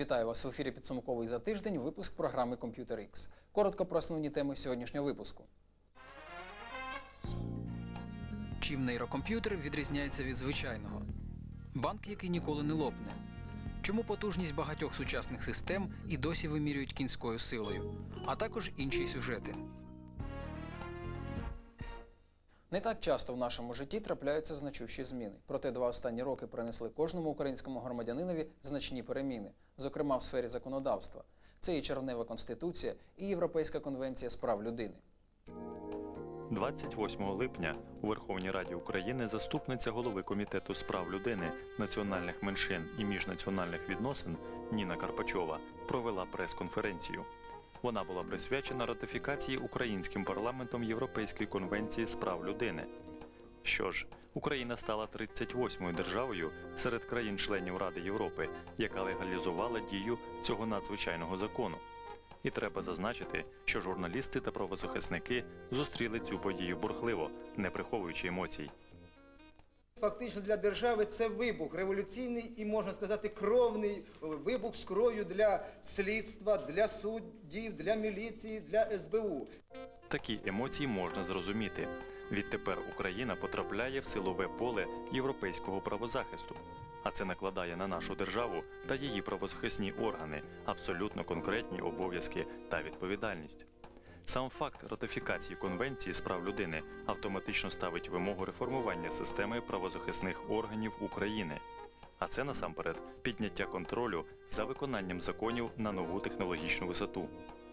Вітаю вас в ефірі «Підсумковий за тиждень», випуск програми «Комп'ютер Ікс». Коротко про основні теми сьогоднішнього випуску. Чим нейрокомп'ютер відрізняється від звичайного? Банк, який ніколи не лопне. Чому потужність багатьох сучасних систем і досі вимірюють кінською силою? А також інші сюжети. Не так часто в нашому житті трапляються значущі зміни. Проте 2 останні роки принесли кожному українському громадянинові значні переміни, зокрема в сфері законодавства. Це і червнева Конституція, і Європейська конвенція з прав людини. 28 липня у Верховній Раді України заступниця голови Комітету з прав людини, національних меншин і міжнаціональних відносин Ніна Карпачова провела прес-конференцію. Вона була присвячена ратифікації українським парламентом Європейської конвенції з прав людини. Що ж, Україна стала 38-ю державою серед країн-членів Ради Європи, яка легалізувала дію цього надзвичайного закону. І треба зазначити, що журналісти та правозахисники зустріли цю подію бурхливо, не приховуючи емоцій. Фактично для держави це вибух революційний і, можна сказати, кровний вибух з кров'ю для слідства, для суддів, для міліції, для СБУ. Такі емоції можна зрозуміти. Відтепер Україна потрапляє в силове поле європейського правозахисту. А це накладає на нашу державу та її правозахисні органи абсолютно конкретні обов'язки та відповідальність. Сам факт ратифікації Конвенції з прав людини автоматично ставить вимогу реформування системи правозахисних органів України. А це насамперед підняття контролю за виконанням законів на нову технологічну висоту.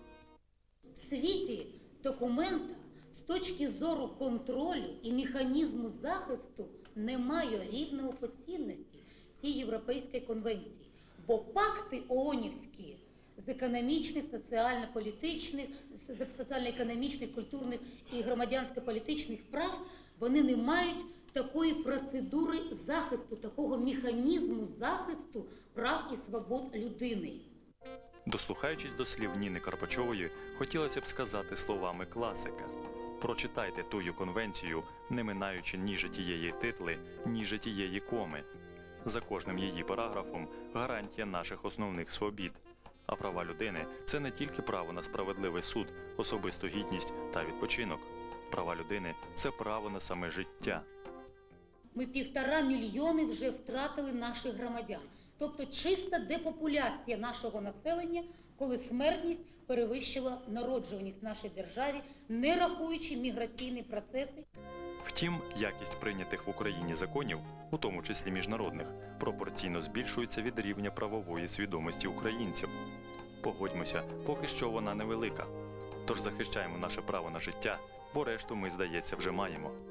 В світі документа з точки зору контролю і механізму захисту немає рівної по цінності цієї Європейської конвенції. Бо пакти ООНівські з економічних, соціально-політичних, соціально-економічних, культурних і громадянсько-політичних прав, вони не мають такої процедури захисту, такого механізму захисту прав і свобод людини. Дослухаючись до слів Ніни Карпачової, хотілося б сказати словами класика. Прочитайте тую конвенцію, не минаючи ні житієї титли, ні житієї коми. За кожним її параграфом гарантія наших основних свобід. А права людини – це не тільки право на справедливий суд, особисту гідність та відпочинок. Права людини – це право на саме життя. Ми 1,5 мільйони вже втратили наших громадян. Тобто чиста депопуляція нашого населення, коли смертність перевищила народжуваність в нашій державі, не рахуючи міграційні процеси. Втім, якість прийнятих в Україні законів, у тому числі міжнародних, пропорційно збільшується від рівня правової свідомості українців. Погодьмося, поки що вона невелика. Тож захищаємо наше право на життя, бо решту ми, здається, вже маємо.